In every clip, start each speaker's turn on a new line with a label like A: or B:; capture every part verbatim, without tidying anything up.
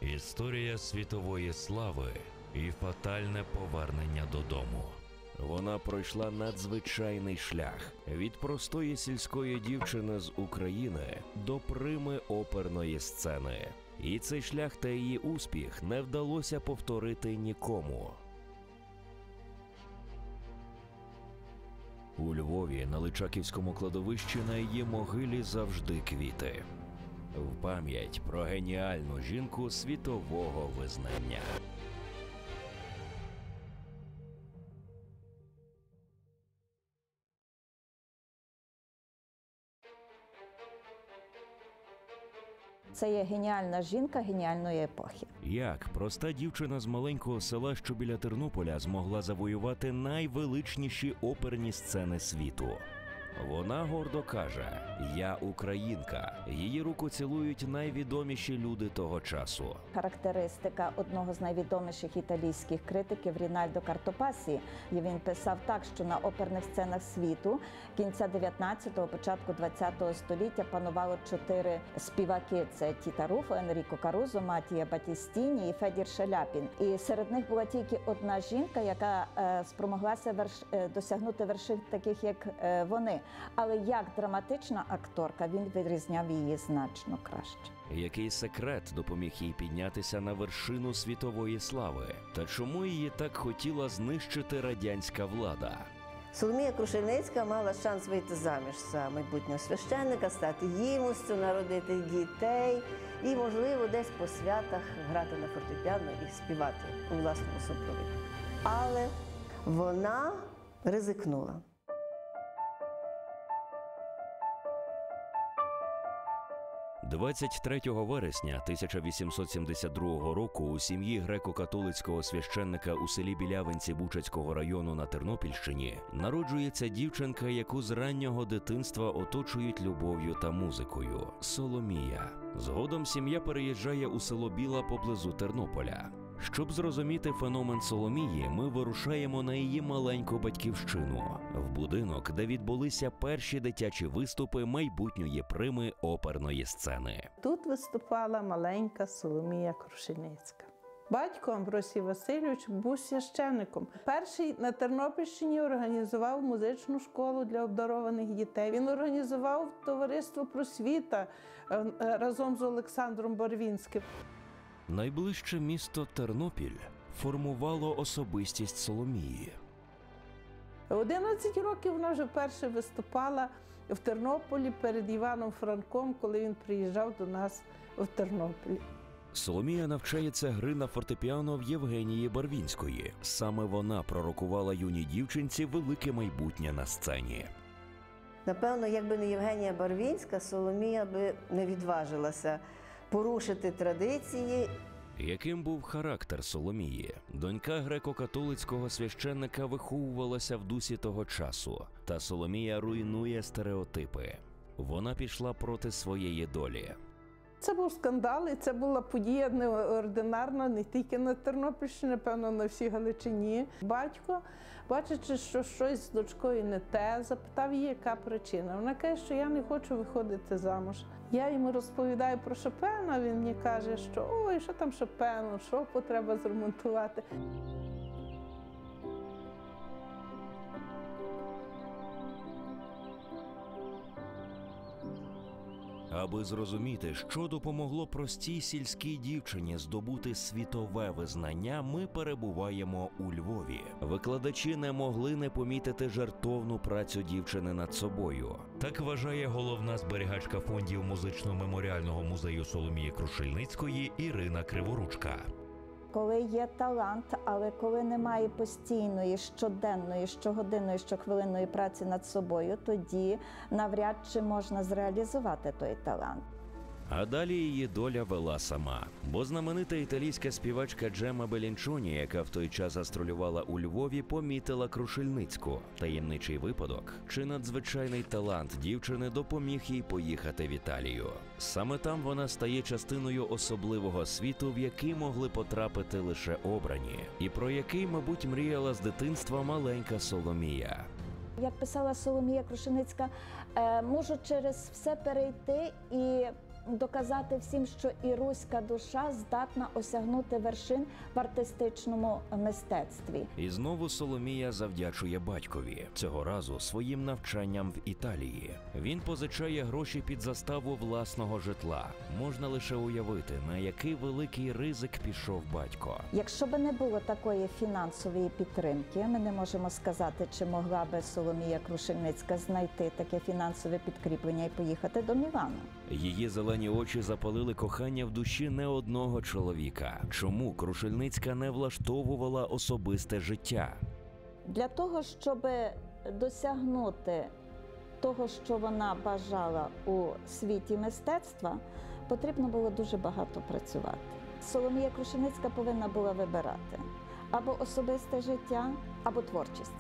A: Історія світової слави і фатальне повернення додому. Вона пройшла надзвичайний шлях від простої сільської дівчини з України до прими оперної сцени. І цей шлях та її успіх не вдалося повторити нікому. У Львові на Личаківському кладовищі на її могилі завжди квіти. В пам'ять про геніальну жінку світового визнання.
B: Це є геніальна жінка геніальної епохи.
A: Як проста дівчина з маленького села, що біля Тернополя, змогла завоювати найвеличніші оперні сцени світу? Вона гордо каже: «Я українка». Її руку цілують найвідоміші люди того часу.
B: Характеристика одного з найвідоміших італійських критиків Рінальдо Картопасі. Він писав так, що на оперних сценах світу кінця дев'ятнадцятого, початку двадцятого століття панувало чотири співаки. Це Тіта Руффо, Енріко Карузо, Матія Батістіні і Федір Шаляпін. І серед них була тільки одна жінка, яка е, спромоглася верш... е, досягнути вершин таких, як е, вони. Але як драматична акторка, він вирізняв її значно краще.
A: Який секрет допоміг їй піднятися на вершину світової слави? Та чому її так хотіла знищити радянська влада?
C: Соломія Крушельницька мала шанс вийти заміж за майбутнього священника, стати їмостю, народити дітей і, можливо, десь по святах грати на фортепіано і співати у власному супроводі. Але вона ризикнула.
A: двадцять третього вересня тисяча вісімсот сімдесят другого року у сім'ї греко-католицького священника у селі Білявинці Бучацького району на Тернопільщині народжується дівчинка, яку з раннього дитинства оточують любов'ю та музикою – Соломія. Згодом сім'я переїжджає у село Біла поблизу Тернополя. Щоб зрозуміти феномен Соломії, ми вирушаємо на її маленьку батьківщину – в будинок, де відбулися перші дитячі виступи майбутньої прими оперної сцени.
D: Тут виступала маленька Соломія Крушельницька. Батько Амбросій Васильович був священником. Перший на Тернопільщині організував музичну школу для обдарованих дітей. Він організував товариство «Просвіта» разом з Олександром Барвінським.
A: Найближче місто Тернопіль формувало особистість Соломії.
D: одинадцять років вона вже вперше виступала в Тернополі перед Іваном Франком, коли він приїжджав до нас в Тернопіль.
A: Соломія навчається гри на фортепіано в Євгенії Барвінської. Саме вона пророкувала юній дівчинці велике майбутнє на сцені.
C: Напевно, якби не Євгенія Барвінська, Соломія би не відважилася порушити традиції.
A: Яким був характер Соломії? Донька греко-католицького священника виховувалася в дусі того часу, та Соломія руйнує стереотипи. Вона пішла проти своєї долі.
D: Це був скандал, і це була подія неординарна не тільки на Тернопільщині, напевно, на всій Галичині. Батько, бачачи, що щось з дочкою не те, запитав її, яка причина. Вона каже, що я не хочу виходити замуж. Я йому розповідаю про Шопена, він мені каже, що ой, що там Шопену, шопу треба зремонтувати.
A: Аби зрозуміти, що допомогло простій сільській дівчині здобути світове визнання, ми перебуваємо у Львові. Викладачі не могли не помітити жертовну працю дівчини над собою. Так вважає головна зберігачка фондів музично-меморіального музею Соломії Крушельницької Ірина Криворучка.
B: Коли є талант, але коли немає постійної, щоденної, щогодинної, щохвилинної праці над собою, тоді навряд чи можна зреалізувати той талант.
A: А далі її доля вела сама. Бо знаменита італійська співачка Джемма Белінчоні, яка в той час гастролювала у Львові, помітила Крушельницьку. Таємничий випадок чи надзвичайний талант дівчини допоміг їй поїхати в Італію. Саме там вона стає частиною особливого світу, в який могли потрапити лише обрані. І про який, мабуть, мріяла з дитинства маленька Соломія.
B: Як писала Соломія Крушельницька, можу через все перейти і доказати всім, що і руська душа здатна осягнути вершин в артистичному мистецтві.
A: І знову Соломія завдячує батькові, цього разу своїм навчанням в Італії. Він позичає гроші під заставу власного житла. Можна лише уявити, на який великий ризик пішов батько.
B: Якщо б не було такої фінансової підтримки, ми не можемо сказати, чи могла би Соломія Крушельницька знайти таке фінансове підкріплення і поїхати до Мілану.
A: Її зелені очі запалили кохання в душі не одного чоловіка. Чому Крушельницька не влаштовувала особисте життя?
B: Для того, щоб досягнути того, що вона бажала у світі мистецтва, потрібно було дуже багато працювати. Соломія Крушельницька повинна була вибирати або особисте життя, або творчість.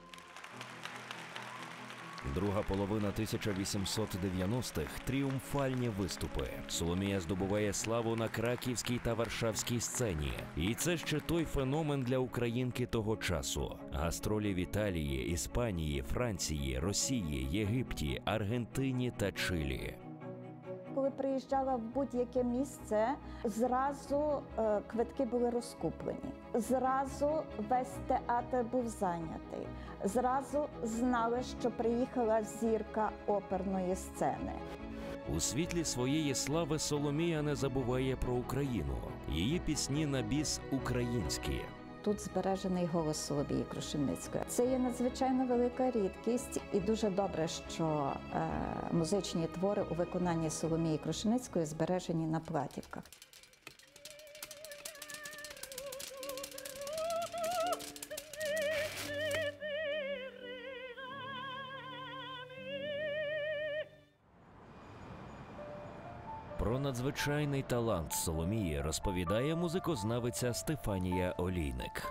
A: Друга половина тисяча вісімсот дев'яностих – тріумфальні виступи. Соломія здобуває славу на краківській та варшавській сцені. І це ще той феномен для українки того часу. Гастролі в Італії, Іспанії, Франції, Росії, Єгипті, Аргентині та Чилі.
B: Коли приїжджала в будь-яке місце, зразу е, квитки були розкуплені. Зразу весь театр був зайнятий. Зразу знали, що приїхала зірка оперної сцени.
A: У світлі своєї слави Соломія не забуває про Україну. Її пісні на біс українські.
B: Тут збережений голос Соломії Крушельницької. Це є надзвичайно велика рідкість, і дуже добре, що е, музичні твори у виконанні Соломії Крушельницької збережені на платівках.
A: Про надзвичайний талант Соломії розповідає музикознавиця Стефанія Олійник.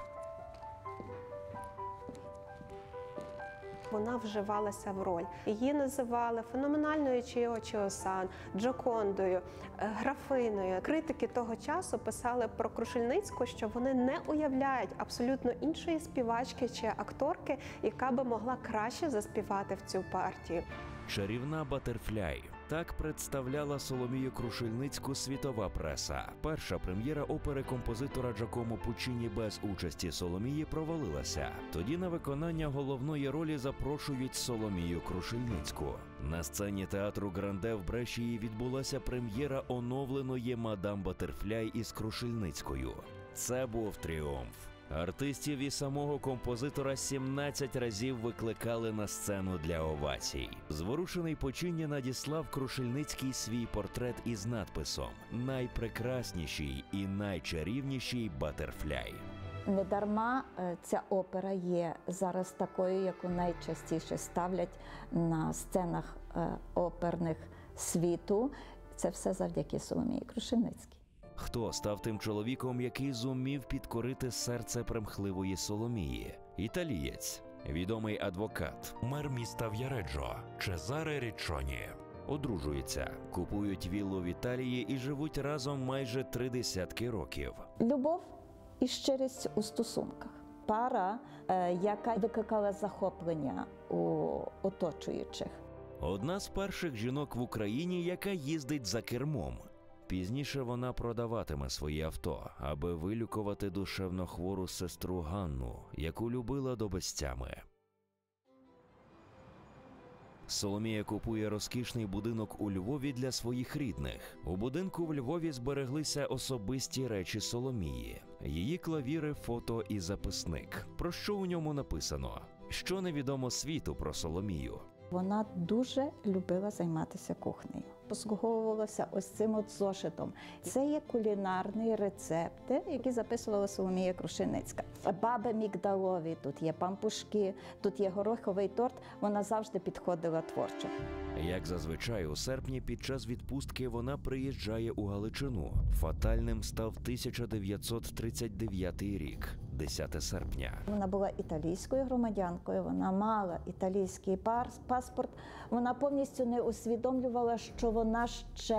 E: Вона вживалася в роль. Її називали феноменальною Чіо Чіо-сан, Джокондою, графиною. Критики того часу писали про Крушельницьку, що вони не уявляють абсолютно іншої співачки чи акторки, яка би могла краще заспівати в цю партію.
A: Чарівна Батерфляй. Так представляла Соломію Крушельницьку світова преса. Перша прем'єра опери композитора Джакомо Пуччіні без участі Соломії провалилася. Тоді на виконання головної ролі запрошують Соломію Крушельницьку. На сцені театру Гранде в Брешії відбулася прем'єра оновленої «Мадам Батерфляй» із Крушельницькою. Це був тріумф. Артистів і самого композитора сімнадцять разів викликали на сцену для овацій. Зворушений Пуччіні надіслав Крушельницький свій портрет із надписом «Найпрекрасніший і найчарівніший Батерфляй».
B: Недарма ця опера є зараз такою, яку найчастіше ставлять на сценах оперних світу. Це все завдяки Соломії Крушельницькій.
A: Хто став тим чоловіком, який зумів підкорити серце примхливої Соломії? Італієць, відомий адвокат, мер міста В'яреджо, Чезаре Річчоні. Одружуються, купують віллу в Італії і живуть разом майже три десятки років.
B: Любов і щирість у стосунках. Пара, яка викликала захоплення у оточуючих.
A: Одна з перших жінок в Україні, яка їздить за кермом. Пізніше вона продаватиме своє авто, аби вилікувати душевно хвору сестру Ганну, яку любила до безтями. Соломія купує розкішний будинок у Львові для своїх рідних. У будинку в Львові збереглися особисті речі Соломії. Її клавіри, фото і записник. Про що у ньому написано? Що невідомо світу про Соломію?
B: Вона дуже любила займатися кухнею. Послуговувалася ось цим от зошитом. Це є кулінарні рецепти, які записувала Соломія Крушельницька. Баби мігдалові, тут є пампушки, тут є гороховий торт. Вона завжди підходила творчо.
A: Як зазвичай, у серпні під час відпустки вона приїжджає у Галичину. Фатальним став тисяча дев'ятсот тридцять дев'ятий рік, десяте серпня.
B: Вона була італійською громадянкою, вона мала італійський паспорт. Вона повністю не усвідомлювала, що вона ще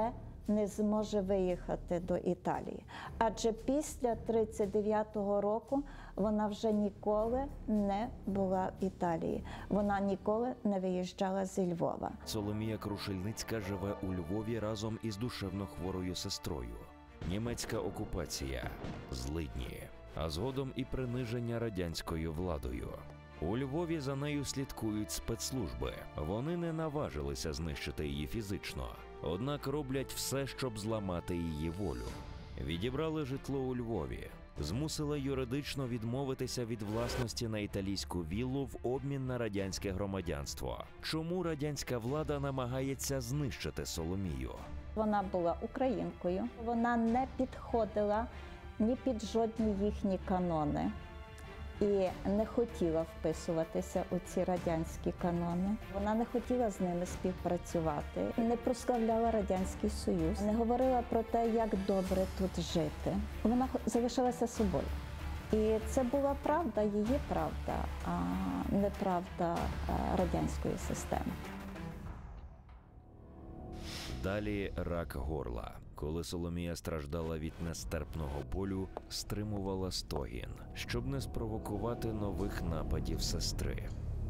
B: не зможе виїхати до Італії. Адже після тридцять дев'ятого року вона вже ніколи не була в Італії. Вона ніколи не виїжджала зі Львова.
A: Соломія Крушельницька живе у Львові разом із душевно хворою сестрою. Німецька окупація, злидні, а згодом і приниження радянською владою. У Львові за нею слідкують спецслужби. Вони не наважилися знищити її фізично, однак роблять все, щоб зламати її волю. Відібрали житло у Львові, змусили юридично відмовитися від власності на італійську віллу в обмін на радянське громадянство. Чому радянська влада намагається знищити Соломію?
B: Вона була українкою, вона не підходила ні під жодні їхні канони і не хотіла вписуватися у ці радянські канони. Вона не хотіла з ними співпрацювати, не прославляла Радянський Союз, не говорила про те, як добре тут жити. Вона залишалася собою. І це була правда, її правда, а не правда радянської системи.
A: Далі рак горла. Коли Соломія страждала від нестерпного болю, стримувала стогін, щоб не спровокувати нових нападів сестри.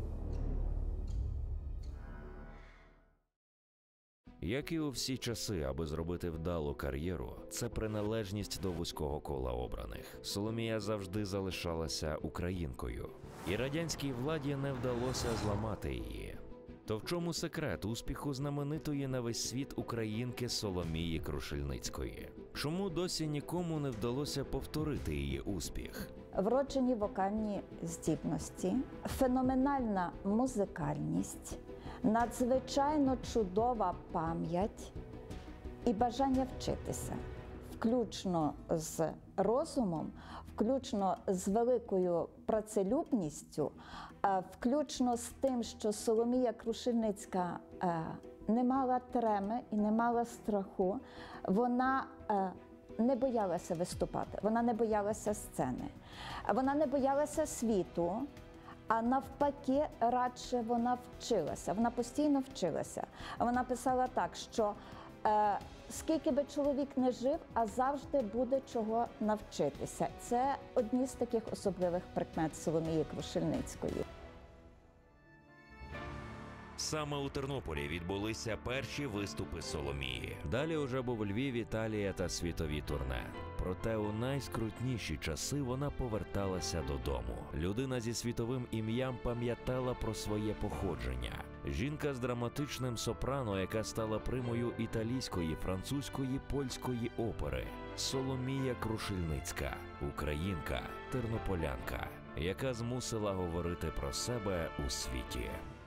A: Як і у всі часи, аби зробити вдалу кар'єру, це приналежність до вузького кола обраних. Соломія завжди залишалася українкою, і радянській владі не вдалося зламати її. То в чому секрет успіху знаменитої на весь світ українки Соломії Крушельницької? Чому досі нікому не вдалося повторити її успіх?
B: Вроджені вокальні здібності, феноменальна музикальність, надзвичайно чудова пам'ять і бажання вчитися, включно з розумом, включно з великою працелюбністю, включно з тим, що Соломія Крушельницька не мала треми і не мала страху. Вона не боялася виступати, вона не боялася сцени, вона не боялася світу, а навпаки, радше вона вчилася, вона постійно вчилася. Вона писала так, що е, скільки би чоловік не жив, а завжди буде чого навчитися. Це одні з таких особливих прикмет Соломії Крушельницької.
A: Саме у Тернополі відбулися перші виступи Соломії. Далі уже був Львів, Італія та світові турне. Проте у найскрутніші часи вона поверталася додому. Людина зі світовим ім'ям пам'ятала про своє походження. Жінка з драматичним сопрано, яка стала примою італійської, французької, польської опери. Соломія Крушельницька, українка, тернополянка, яка змусила говорити про себе у світі.